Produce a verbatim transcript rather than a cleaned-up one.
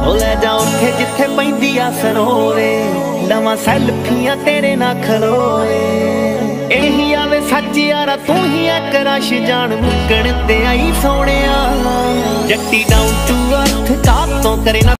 ओ लै जा उत्थे जिथे पैंदी आ सनोरे लवां सैल्फियां तेरे नाल खलोए एही आवे सच यारा तू ही है क्रश जान मुक्कण ते आई सोहणिया जट्टी डाउन टू अर्थ का तो करे ना।